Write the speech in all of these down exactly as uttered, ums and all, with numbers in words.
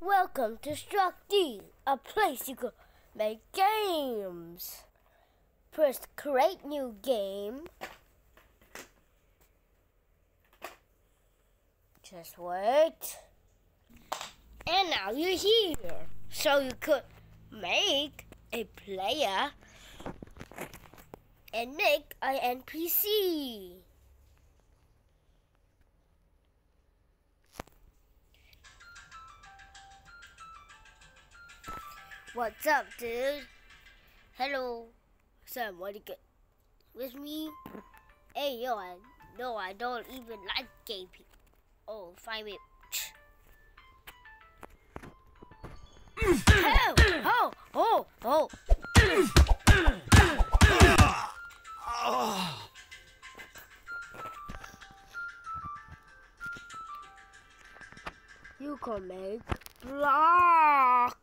Welcome to Struck D, a place you could make games. Press create new game. Just wait. And now you're here. So you could make a player and make an N P C. What's up, dude? Hello. Somebody get with me? Hey, yo, I, no, I don't even like gay people. Oh, find me. Oh, oh, oh, oh. You can make blocks.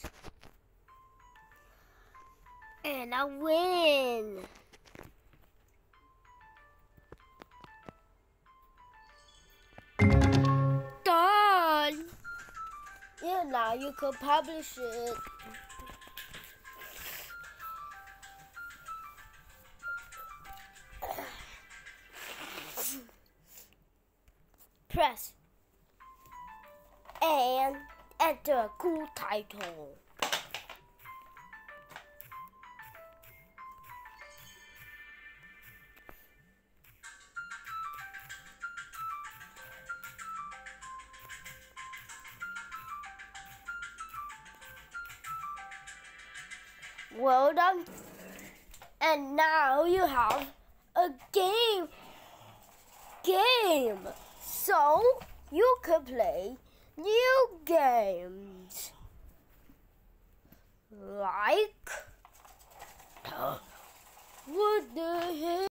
And I win. Done. Yeah, now you can publish it. Press and enter a cool title. Well done. And now you have a game. Game. So you can play new games. Like what the heck?